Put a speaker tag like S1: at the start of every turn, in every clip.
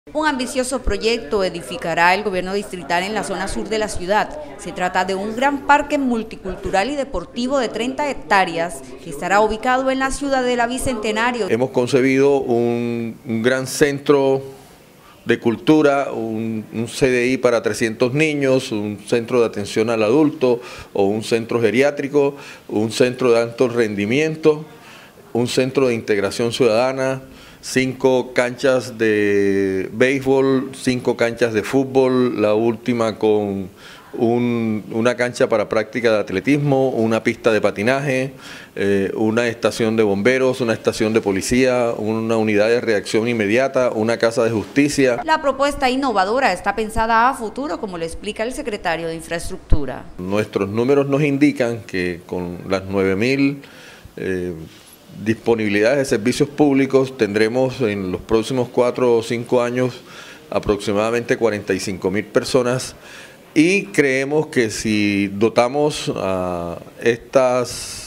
S1: Un ambicioso proyecto edificará el gobierno distrital en la zona sur de la ciudad. Se trata de un gran parque multicultural y deportivo de 30 hectáreas que estará ubicado en la Ciudadela Bicentenario.
S2: Hemos concebido un gran centro de cultura, un CDI para 300 niños, un centro de atención al adulto o un centro geriátrico, un centro de alto rendimiento, un centro de integración ciudadana, 5 canchas de béisbol, 5 canchas de fútbol, la última con una cancha para práctica de atletismo, una pista de patinaje, una estación de bomberos, una estación de policía, una unidad de reacción inmediata, una casa de justicia.
S1: La propuesta innovadora está pensada a futuro, como le explica el secretario de Infraestructura.
S2: Nuestros números nos indican que con las 9.000 disponibilidades de servicios públicos tendremos en los próximos 4 o 5 años aproximadamente 45.000 personas y creemos que si dotamos a estas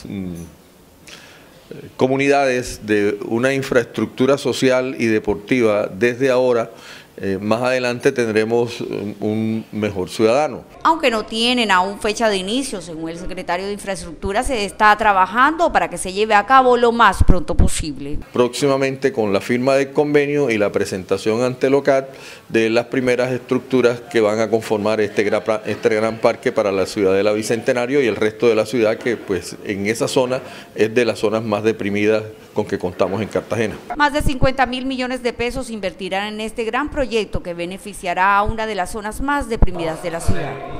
S2: comunidades de una infraestructura social y deportiva desde ahora, más adelante tendremos un mejor ciudadano.
S1: Aunque no tienen aún fecha de inicio, según el secretario de Infraestructura, se está trabajando para que se lleve a cabo lo más pronto posible.
S2: Próximamente, con la firma del convenio y la presentación ante el OCAT de las primeras estructuras que van a conformar este gran parque para la Ciudadela Bicentenario y el resto de la ciudad, que pues en esa zona es de las zonas más deprimidas con que contamos en Cartagena.
S1: Más de 50.000 millones de pesos invertirán en este gran proyecto que beneficiará a una de las zonas más deprimidas de la ciudad.